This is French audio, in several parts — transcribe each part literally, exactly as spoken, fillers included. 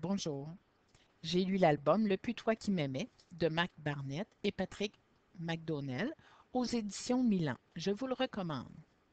Bonjour. J'ai lu l'album Le Putois qui m'aimait de Mac Barnett et Patrick McDonnell aux éditions Milan. Je vous le recommande.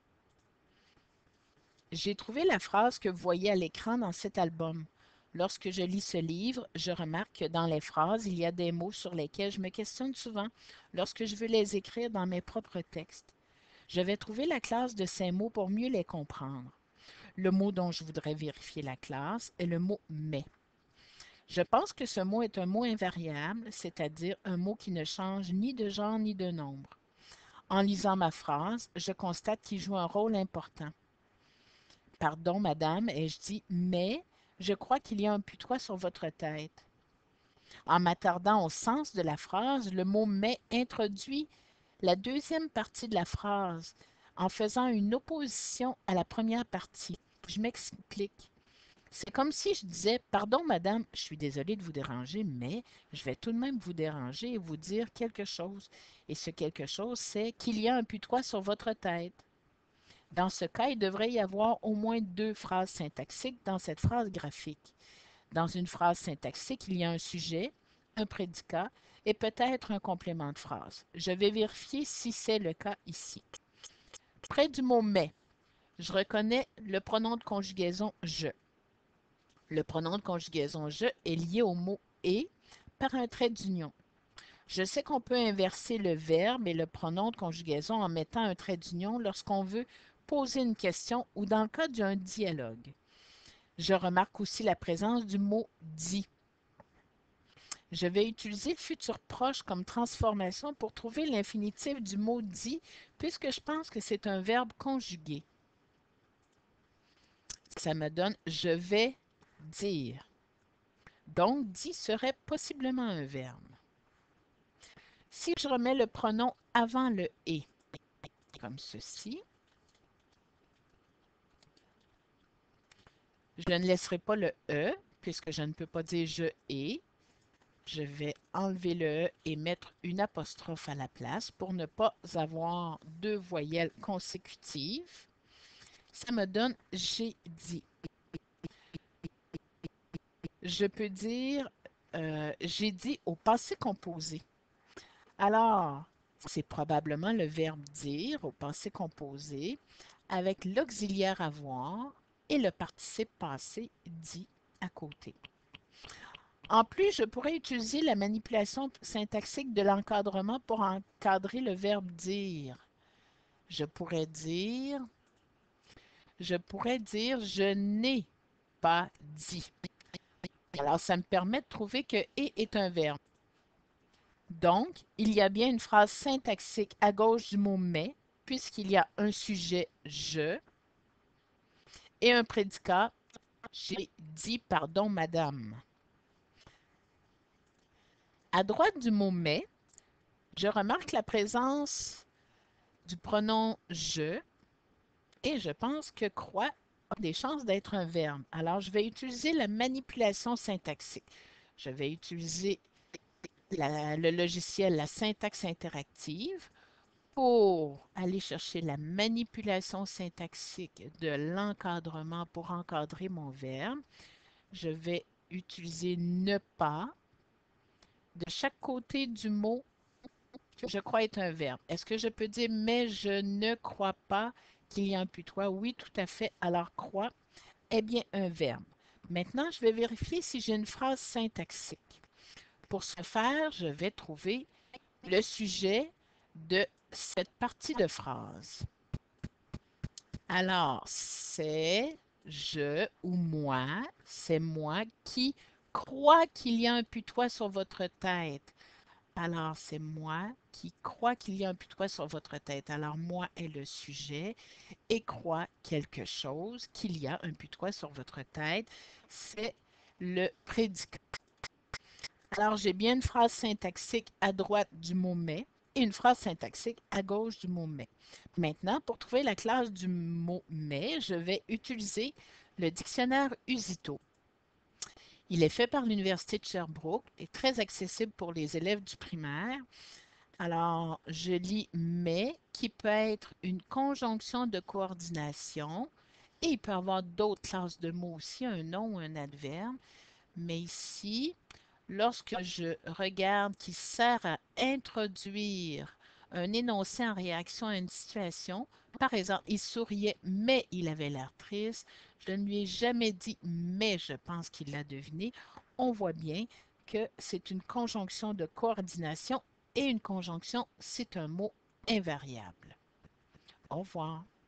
J'ai trouvé la phrase que vous voyez à l'écran dans cet album. Lorsque je lis ce livre, je remarque que dans les phrases, il y a des mots sur lesquels je me questionne souvent lorsque je veux les écrire dans mes propres textes. Je vais trouver la classe de ces mots pour mieux les comprendre. Le mot dont je voudrais vérifier la classe est le mot mais. Je pense que ce mot est un mot invariable, c'est-à-dire un mot qui ne change ni de genre ni de nombre. En lisant ma phrase, je constate qu'il joue un rôle important. Pardon, madame, ai-je dit, mais je crois qu'il y a un putois sur votre tête. En m'attardant au sens de la phrase, le mot mais introduit la deuxième partie de la phrase en faisant une opposition à la première partie. Je m'explique. C'est comme si je disais, pardon madame, je suis désolée de vous déranger, mais je vais tout de même vous déranger et vous dire quelque chose. Et ce quelque chose, c'est qu'il y a un putois sur votre tête. Dans ce cas, il devrait y avoir au moins deux phrases syntaxiques dans cette phrase graphique. Dans une phrase syntaxique, il y a un sujet, un prédicat et peut-être un complément de phrase. Je vais vérifier si c'est le cas ici. Près du mot mais, je reconnais le pronom de conjugaison je. Le pronom de conjugaison je est lié au mot et par un trait d'union. Je sais qu'on peut inverser le verbe et le pronom de conjugaison en mettant un trait d'union lorsqu'on veut poser une question ou dans le cas d'un dialogue. Je remarque aussi la présence du mot dit. Je vais utiliser le futur proche comme transformation pour trouver l'infinitif du mot dit puisque je pense que c'est un verbe conjugué. Ça me donne je vais dire. Donc, dit serait possiblement un verbe. Si je remets le pronom avant le et, comme ceci, je ne laisserai pas le e, puisque je ne peux pas dire je et. Je vais enlever le e et mettre une apostrophe à la place pour ne pas avoir deux voyelles consécutives. Ça me donne j'ai dit. Je peux dire euh, j'ai dit au passé composé. Alors, c'est probablement le verbe dire au passé composé avec l'auxiliaire avoir et le participe passé dit à côté. En plus, je pourrais utiliser la manipulation syntaxique de l'encadrement pour encadrer le verbe dire. Je pourrais dire, je pourrais dire je n'ai pas dit. Alors, ça me permet de trouver que et est un verbe. Donc, il y a bien une phrase syntaxique à gauche du mot mais, puisqu'il y a un sujet je et un prédicat j'ai dit pardon madame. À droite du mot mais, je remarque la présence du pronom je et je pense que croit a des chances d'être un verbe. Alors, je vais utiliser la manipulation syntaxique. Je vais utiliser la, le logiciel, la syntaxe interactive, pour aller chercher la manipulation syntaxique de l'encadrement pour encadrer mon verbe. Je vais utiliser ne pas de chaque côté du mot que je crois être un verbe. Est-ce que je peux dire mais je ne crois pas qu'il y a un putois? Oui, tout à fait. Alors crois est bien un verbe. Maintenant, je vais vérifier si j'ai une phrase syntaxique. Pour ce faire, je vais trouver le sujet de cette partie de phrase. Alors, c'est je ou moi, c'est moi qui crois qu'il y a un putois sur votre tête. Alors, c'est moi qui crois qu'il y a un putois sur votre tête. Alors, moi est le sujet et croit quelque chose, qu'il y a un putois sur votre tête, c'est le prédicat. Alors, j'ai bien une phrase syntaxique à droite du mot mais et une phrase syntaxique à gauche du mot mais. Maintenant, pour trouver la classe du mot mais, je vais utiliser le dictionnaire Usito. Il est fait par l'Université de Sherbrooke et très accessible pour les élèves du primaire. Alors, je lis mais qui peut être une conjonction de coordination et il peut avoir d'autres classes de mots aussi, un nom ou un adverbe. Mais ici, lorsque je regarde qui sert à introduire un énoncé en réaction à une situation, par exemple, il souriait, mais il avait l'air triste. Je ne lui ai jamais dit, mais je pense qu'il l'a deviné. On voit bien que c'est une conjonction de coordination et une conjonction, c'est un mot invariable. Au revoir.